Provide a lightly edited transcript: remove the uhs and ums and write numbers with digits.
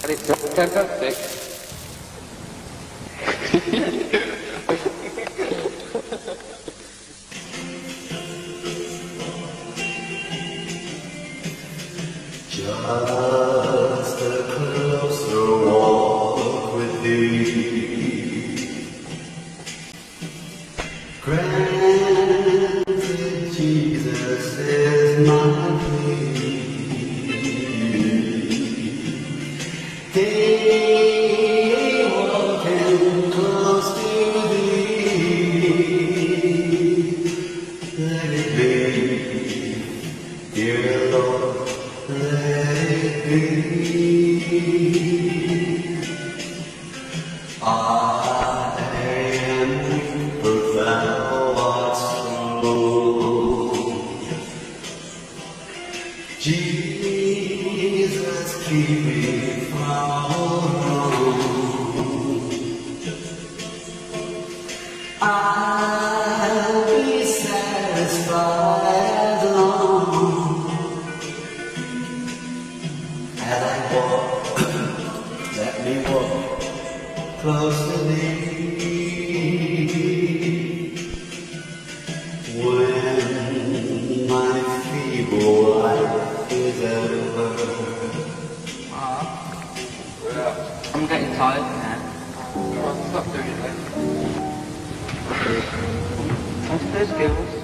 It's fantastic. Just a closer walk with thee. Granted, Jesus is my plea. Day walking close to thee. Let it be, dear Lord. Let it be. I am weak, but thou art strong. Jesus, keep me from wrong. I'll be satisfied as long as I walk, let me walk close to thee. When my feeble life is over, I'm getting tired now. I'll stop doing it then. What's those skills?